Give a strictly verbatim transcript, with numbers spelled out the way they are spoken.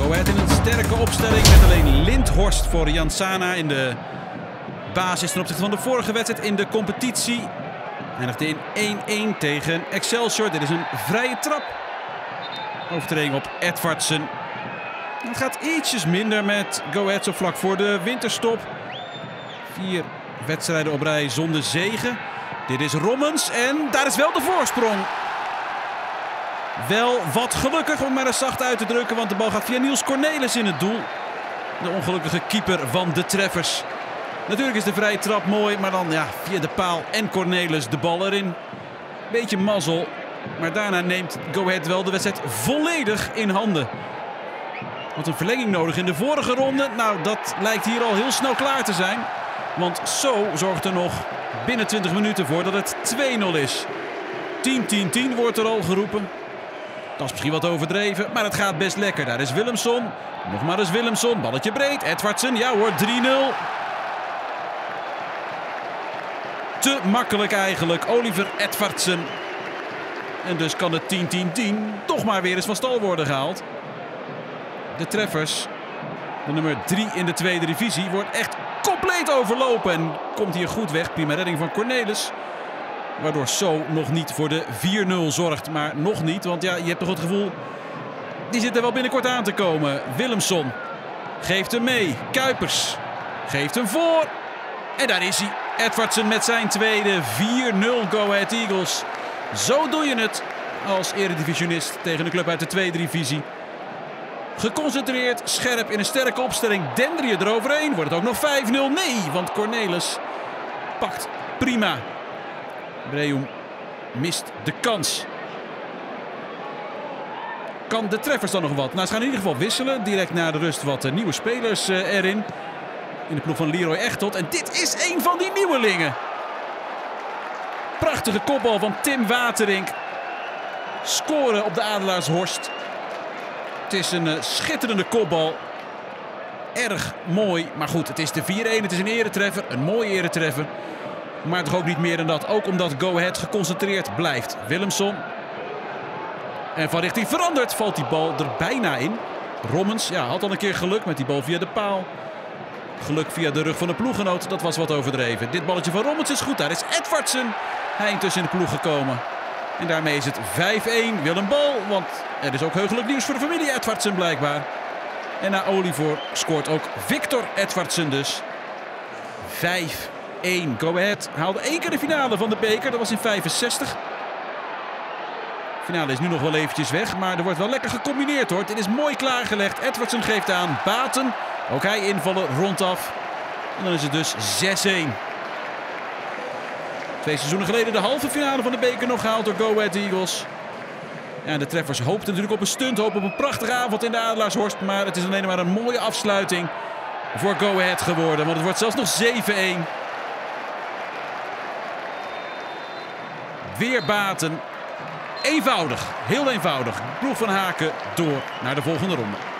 Go Ahead in een sterke opstelling met alleen Lindhorst voor Jansana in de basis ten opzichte van de vorige wedstrijd in de competitie. Eindigde in één-één tegen Excelsior. Dit is een vrije trap. Overtreding op Edvardsen. Het gaat ietsjes minder met Go Ahead zo vlak voor de winterstop. Vier wedstrijden op rij zonder zege. Dit is Rommens en daar is wel de voorsprong. Wel wat gelukkig om maar eens zacht uit te drukken, want de bal gaat via Niels Cornelis in het doel. De ongelukkige keeper van de treffers. Natuurlijk is de vrije trap mooi, maar dan ja, via de paal en Cornelis de bal erin. Beetje mazzel, maar daarna neemt Go Ahead wel de wedstrijd volledig in handen. Wat een verlenging nodig in de vorige ronde. Nou, dat lijkt hier al heel snel klaar te zijn. Want zo zorgt er nog binnen twintig minuten voor dat het twee nul is. tien tien tien wordt er al geroepen. Dat is misschien wat overdreven, maar het gaat best lekker. Daar is Willemson. Nog maar eens Willemson. Balletje breed. Edvardsen. Ja hoor, drie nul. Te makkelijk eigenlijk. Oliver Edvardsen. En dus kan het tien tien tien toch maar weer eens van stal worden gehaald. De treffers, de nummer drie in de tweede divisie, wordt echt compleet overlopen. En komt hier goed weg. Prima redding van Cornelis. Waardoor So nog niet voor de vier nul zorgt. Maar nog niet, want ja, je hebt toch het gevoel, die zit er wel binnenkort aan te komen. Willemson geeft hem mee. Kuipers geeft hem voor. En daar is hij. Edvardsen met zijn tweede. vier nul Go Ahead Eagles. Zo doe je het als eredivisionist tegen een club uit de tweede divisie. Geconcentreerd, scherp in een sterke opstelling. Dender je eroverheen. Wordt het ook nog vijf nul? Nee, want Cornelis pakt prima. Breum mist de kans. Kan de treffers dan nog wat? Nou, ze gaan in ieder geval wisselen. Direct na de rust wat nieuwe spelers uh, erin. In de ploeg van Leroy Echtold. En dit is een van die nieuwelingen. Prachtige kopbal van Tim Waterink. Scoren op de Adelaarshorst. Het is een uh, schitterende kopbal. Erg mooi. Maar goed, het is de vier-een. Het is een eretreffer. Een mooie eretreffer. Maar toch ook niet meer dan dat. Ook omdat Go Ahead geconcentreerd blijft. Willemson. En van richting veranderd valt die bal er bijna in. Rommens ja, had al een keer geluk met die bal via de paal. Geluk via de rug van de ploeggenoot. Dat was wat overdreven. Dit balletje van Rommens is goed. Daar is Edvardsen. Hij intussen in de ploeg gekomen. En daarmee is het vijf-een. Willem Bal. Want er is ook heugelijk nieuws voor de familie Edvardsen blijkbaar. En na Oliver scoort ook Victor Edvardsen dus. vijf-een. Go Ahead haalde één keer de finale van de beker. Dat was in vijfenzestig. De finale is nu nog wel eventjes weg. Maar er wordt wel lekker gecombineerd hoor. Dit is mooi klaargelegd. Edvardsen geeft aan. Baten. Ook hij invallen rondaf. En dan is het dus zes-een. Twee seizoenen geleden de halve finale van de beker nog gehaald door Go Ahead Eagles. Ja, de treffers hoopten natuurlijk op een stunt. Hopen op een prachtige avond in de Adelaarshorst. Maar het is alleen maar een mooie afsluiting voor Go Ahead geworden. Want het wordt zelfs nog zeven-een. Weer Baten. Eenvoudig. Heel eenvoudig. Ploeg van Haken door naar de volgende ronde.